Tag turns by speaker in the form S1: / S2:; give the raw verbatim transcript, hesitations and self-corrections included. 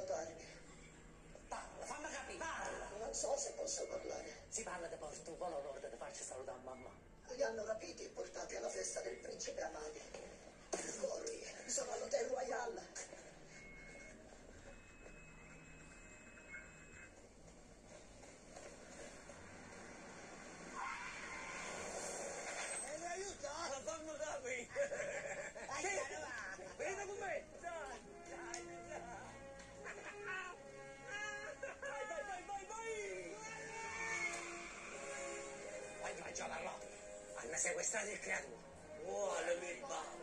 S1: notarmi.
S2: Parla, fammi capire, parla.
S1: Non so se posso parlare.
S2: Si parla di porto, un po' l'onore di farci salutare mamma.
S1: Li hanno rapiti e portati alla festa del principe Amadi. Corri, sono all'Hotel Royal.
S2: E mi aiuta? Fammi capire. Vieni con me. Dai, dai, dai. Vai, vai, vai, vai, vai. Vai, vai, già la roba. Hanno sequestrato il creatore. Vuole mi va.